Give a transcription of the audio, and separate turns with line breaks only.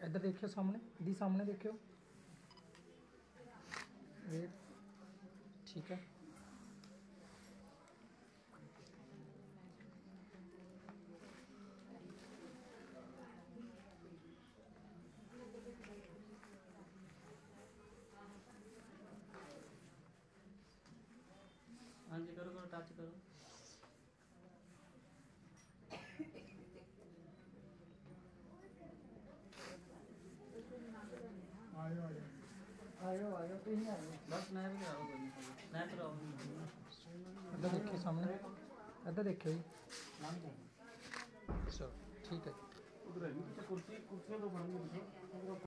इधर देखियो सामने, दी सामने देखियो। वेट, ठीक है।
हाँ जी, करो करो, टच करो।
आयो आयो आयो आयो, तुम आयो।
बस स्नैप कराओ, कोई नहीं, स्नैप कराओ।
इधर देखिए सामने, इधर देखियो जी। चलो ठीक है।
उधर है कुर्सी, कुर्सियां तो बन गई।